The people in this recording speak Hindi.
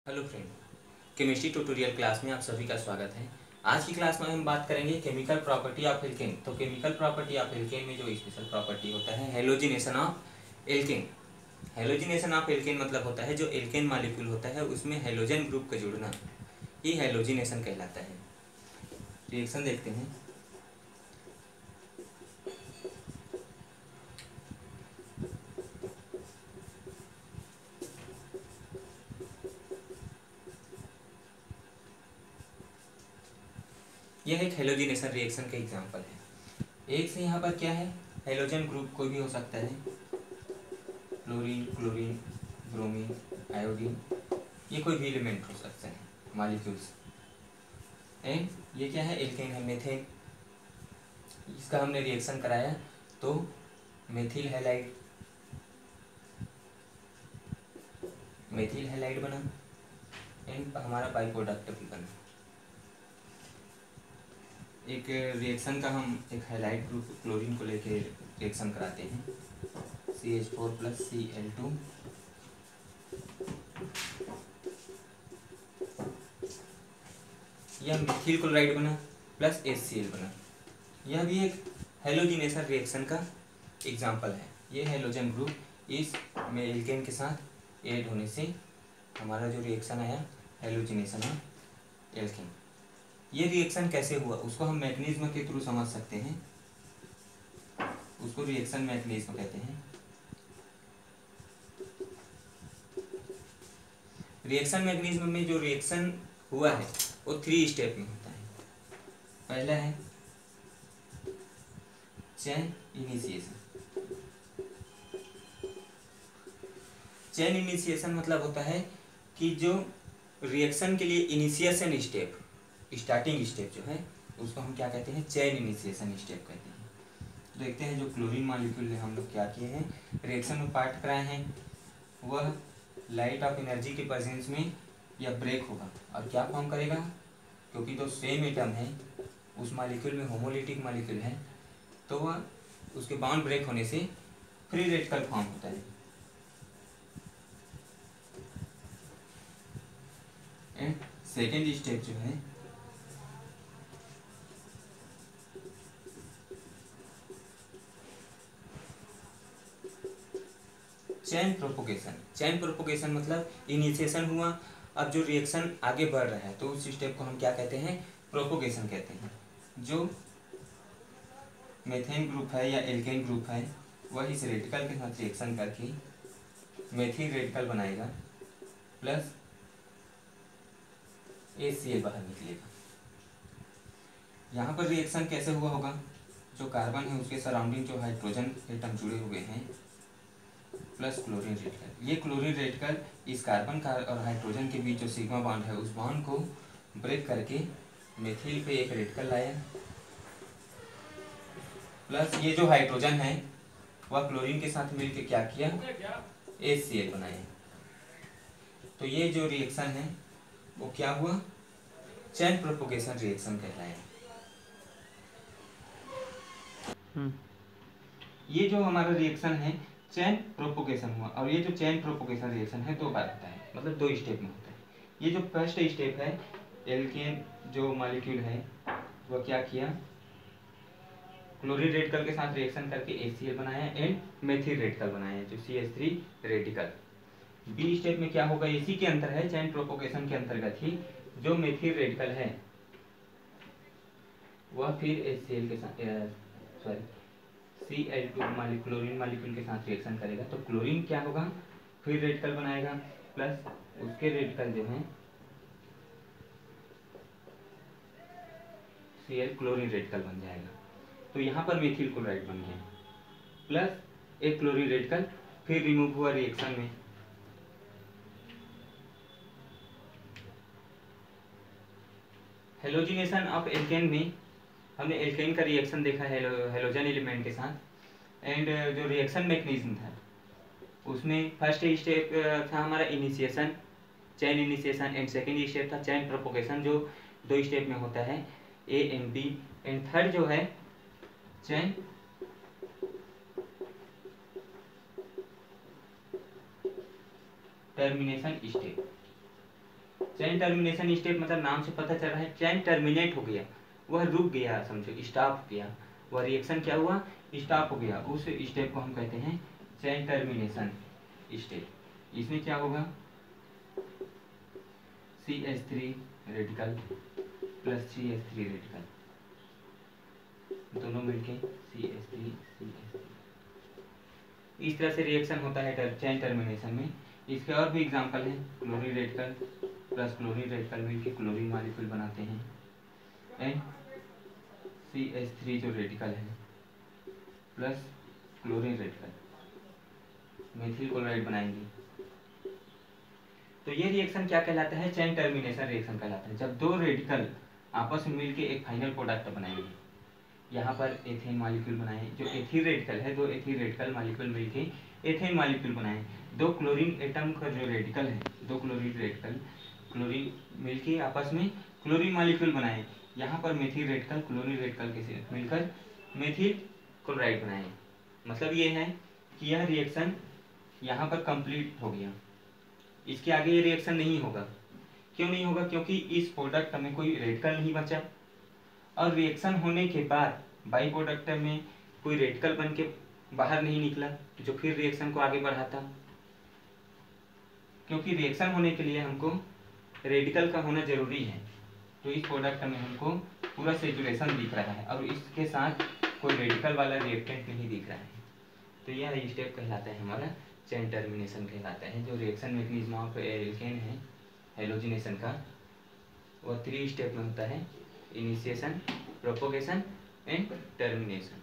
Hello friend, chemistry tutorial class में आप सभी का स्वागत है। आज की क्लास में हम बात करेंगे केमिकल प्रॉपर्टी ऑफ एल्केन। तो केमिकल प्रॉपर्टी ऑफ एल्केन में जो स्पेशल प्रॉपर्टी होता है halogenation of alkane. Halogenation of alkane मतलब होता है जो एल्केन मॉलिक्यूल होता है उसमें हेलोजन ग्रुप का जुड़ना, ये हेलोजिनेशन कहलाता है। रिएक्शन देखते हैं। यह एक हेलोजिनेशन रिएक्शन का एग्जाम्पल है। एक से यहाँ पर क्या है, हेलोजन ग्रुप कोई भी हो सकता है, क्लोरीन, क्लोरीन, ब्रोमीन, आयोडीन, ये कोई भी एलिमेंट हो सकते हैं मॉलिक्यूल्स। एंड ये क्या है, एल्केन है, मेथेन। इसका हमने रिएक्शन कराया तो मेथिल हैलाइड, मेथिल हैलाइड बना एंड हमारा बाई प्रोडक्ट भी बना। एक रिएक्शन का हम एक हैलाइड ग्रुप क्लोरीन को लेके रिएक्शन कराते हैं, CH4 + Cl2, यह मिथिल क्लोराइड बना प्लस HCl बना। यह भी एक हेलोजिनेशन रिएक्शन का एग्जाम्पल है। ये हेलोजन ग्रुप इस में एल्केन के साथ ऐड होने से हमारा जो रिएक्शन आया हेलोजिनेशन ऑफ एल्केन। ये रिएक्शन कैसे हुआ उसको हम मैकेनिज्म के थ्रू समझ सकते हैं, उसको रिएक्शन मैकेनिज्म कहते हैं। रिएक्शन मैकेनिज्म में जो रिएक्शन हुआ है वो 3 स्टेप में होता है। पहला है चेन इनिशिएशन। चेन इनिशिएशन मतलब होता है कि जो रिएक्शन के लिए इनिशिएशन स्टेप, स्टार्टिंग स्टेप जो है उसको हम क्या कहते हैं, चेन इनिशिएशन स्टेप कहते हैं। देखते हैं जो क्लोरीन मॉलिक्यूल ने हम लोग क्या किए हैं, रिएक्शन में पार्ट कराए हैं, वह लाइट ऑफ एनर्जी के प्रेजेंस में यह ब्रेक होगा और क्या फॉर्म करेगा, क्योंकि तो सेम एटम है उस मॉलिक्यूल में, होमोलिटिक मॉलिक्यूल है, तो वह उसके बॉन्ड ब्रेक होने से फ्री रेडिकल फॉर्म होता है। एंड सेकेंड स्टेप जो है चेन प्रोपोगेशन। चेन प्रोपोगेशन मतलब इनिशिएशन हुआ, अब जो रिएक्शन आगे बढ़ रहा है तो उस स्टेप को हम क्या कहते हैं, प्रोपोगेशन कहते हैं। जो मेथेन ग्रुप है या एल्केन ग्रुप है वह इस रेडिकल के साथ रिएक्शन करके मेथिल रेडिकल बनाएगा प्लस HCl बाहर निकलेगा। यहाँ पर रिएक्शन कैसे हुआ होगा, जो कार्बन है उसके सराउंडिंग जो हाइड्रोजन एटम जुड़े हुए हैं प्लस क्लोरीन रेडिकल, ये क्लोरीन रेडिकल इस कार्बन का और हाइड्रोजन के बीच जो सिग्मा बॉन्ड है उस बॉन्ड को ब्रेक करके मेथिल पे एक रेडिकल लाया, प्लस ये जो हाइड्रोजन है वह क्लोरीन के साथ मिलकर क्या किया, HCl बनाया। तो ये जो रिएक्शन है वो क्या हुआ, चेन प्रोपोगेशन रिएक्शन कहलाया। ये जो हमारा रिएक्शन है चेन प्रोपोगेशन हुआ, और ये जो चेन प्रोपोगेशन रिएक्शन है 2 बार होता है, मतलब 2 स्टेप में होता है। ये जो फर्स्ट स्टेप है, एल्केन जो मॉलिक्यूल है वह क्या किया, क्लोरीन रेडिकल के साथ रिएक्शन करके HCl बनाया एंड मेथिल रेडिकल बनाया जो CH3 रेडिकल। बी स्टेप में क्या होगा, इसी के अंतर है, चेन प्रोपोगेशन के अंतर्गत ही जो मेथिल रेडिकल है वह फिर HCl के साथ Cl2 क्लोरीन मॉलिक्यूल के साथ रिएक्शन करेगा, तो क्लोरीन क्या होगा, फिर रेडिकल बनाएगा प्लस उसके रेडिकल जो है Cl क्लोरीन रेडिकल बन जाएगा। तो यहाँ पर मेथिल क्लोराइड बन गया प्लस एक क्लोरीन रेडिकल फिर रिमूव हुआ रिएक्शन में। हेलोजिनेशन ऑफ एल्केन में हमने एल्केन का रिएक्शन देखा है हेलोजन एलिमेंट के साथ, एंड जो रिएक्शन मैकेनिज्म था उसमें फर्स्ट स्टेप था हमारा initiation, chain initiation, and second step था चेन प्रोपोगेशन जो 2 स्टेप में होता है, A and B, and third जो है chain termination step. Chain termination step मतलब नाम से पता चल रहा है चैन टर्मिनेट हो गया, वह रुक गया, समझो स्टॉप हो गया, वह रिएक्शन क्या हुआ, स्टॉप हो गया, उस स्टेप को हम कहते हैं चैन टर्मिनेशन स्टेप। इसमें क्या होगा, CH3 radical plus CH3 radical दोनों मिलके CH3 CH3, इस तरह से रिएक्शन होता है चैन टर्मिनेशन में। इसके और भी एग्जांपल है, chlorine radical plus chlorine radical मिलके क्लोरीन मॉलिक्यूल बनाते हैं, एंड CH3 जो रेडिकल है plus chlorine radical methyl chloride बनाएंगे। तो ये रिएक्शन क्या कहलाता है, चैन टर्मिनेशन रिएक्शन कहलाता है, जब दो रेडिकल आपस में मिलके एक फाइनल प्रोडक्ट बनाएंगे। यहाँ पर एथेन मॉलिक्यूल बनाए, जो एथिल रेडिकल है, दो एथिल रेडिकल मॉलिक्यूल मिलके एथेन मॉलिक्यूल बनाए। दो क्लोरीन एटम का जो रेडिकल है, दो क्लोरीन रेडिकल क्लोरीन मिलके आपस में क्लोरीन मॉलिक्यूल बनाए। यहाँ पर मेथिल रेडिकल क्लोरीन रेडिकल के साथ मिलकर मेथिल क्लोराइड बनाए। मतलब ये है कि यह रिएक्शन यहाँ पर कंप्लीट हो गया, इसके आगे ये रिएक्शन नहीं होगा। क्यों नहीं होगा, क्योंकि इस प्रोडक्ट में कोई रेडिकल नहीं बचा, और रिएक्शन होने के बाद बाई प्रोडक्ट में कोई रेडिकल बन के बाहर नहीं निकला जो फिर रिएक्शन को आगे बढ़ाता। क्योंकि रिएक्शन होने के लिए हमको रेडिकल का होना जरूरी है, तो इस प्रोडक्ट में हमको पूरा सेचुरेशन दिख रहा है और इसके साथ कोई रेडिकल वाला रिएक्टेंट नहीं दिख रहा है। तो यह स्टेप कहलाता है हमारा चैन टर्मिनेशन कहलाता है। जो रिएक्शन मैकेनिज्म ऑफ एल्केन है हेलोजिनेशन का, वह 3 स्टेप में होता है, इनिशिएशन, प्रोपोगेशन एंड टर्मिनेशन।